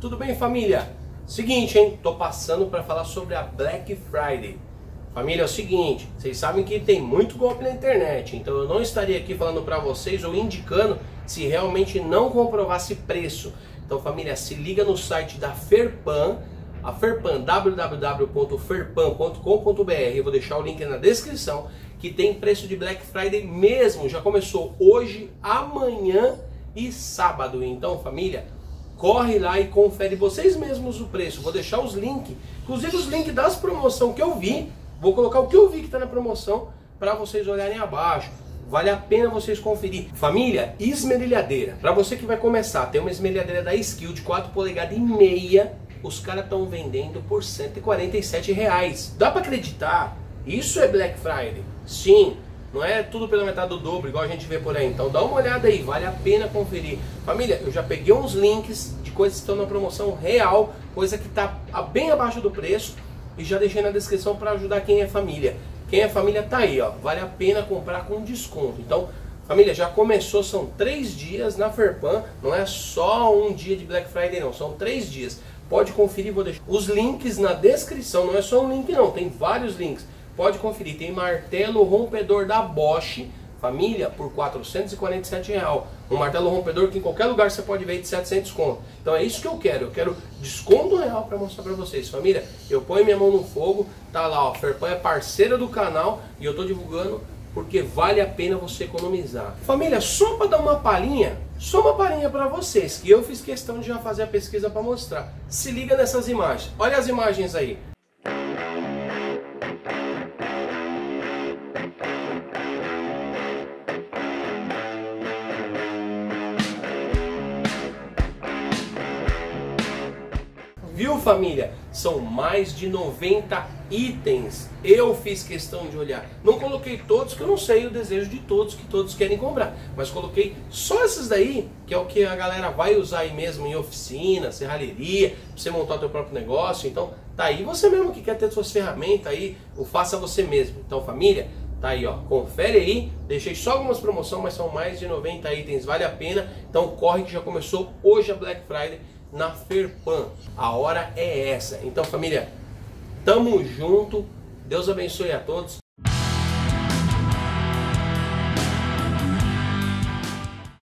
Tudo bem, família? Seguinte, hein? Tô passando para falar sobre a Black Friday. Família, é o seguinte, vocês sabem que tem muito golpe na internet, então eu não estaria aqui falando para vocês ou indicando se realmente não comprovasse preço. Então, família, se liga no site da Ferpan, a Ferpan, www.ferpan.com.br, eu vou deixar o link na descrição, que tem preço de Black Friday mesmo, já começou hoje, amanhã e sábado. Então, família, corre lá e confere vocês mesmos o preço. Vou deixar os links, inclusive os links das promoções que eu vi. Vou colocar o que eu vi que está na promoção para vocês olharem abaixo. Vale a pena vocês conferir. Família, esmerilhadeira. Para você que vai começar, tem uma esmerilhadeira da Skil de 4,5 polegadas. Os caras estão vendendo por R$147. Dá para acreditar? Isso é Black Friday? Sim. Não é tudo pela metade do dobro, igual a gente vê por aí. Então dá uma olhada aí, vale a pena conferir. Família, eu já peguei uns links de coisas que estão na promoção real, coisa que está bem abaixo do preço, e já deixei na descrição para ajudar quem é família. Quem é família tá aí, ó. Vale a pena comprar com desconto. Então, família, já começou, são 3 dias na Ferpan. Não é só um dia de Black Friday não, são 3 dias. Pode conferir, vou deixar os links na descrição. Não é só um link não, tem vários links. Pode conferir, tem martelo rompedor da Bosch, família, por R$447. Um martelo rompedor que em qualquer lugar você pode ver de 700 conto. Então é isso que eu quero desconto real para mostrar para vocês. Família, eu ponho minha mão no fogo, tá lá, ó, Ferpan é parceira do canal e eu tô divulgando porque vale a pena você economizar. Família, só para dar uma palhinha para vocês, que eu fiz questão de já fazer a pesquisa para mostrar. Se liga nessas imagens, olha as imagens aí. Viu, família? São mais de 90 itens. Eu fiz questão de olhar. Não coloquei todos, que eu não sei o desejo de todos, que todos querem comprar. Mas coloquei só esses daí, que é o que a galera vai usar aí mesmo em oficina, serralheria, pra você montar o teu próprio negócio. Então, tá aí você mesmo que quer ter suas ferramentas aí, o faça você mesmo. Então, família, tá aí, ó. Confere aí. Deixei só algumas promoções, mas são mais de 90 itens. Vale a pena. Então, corre que já começou hoje a Black Friday na Ferpan. A hora é essa. Então, família, tamo junto. Deus abençoe a todos.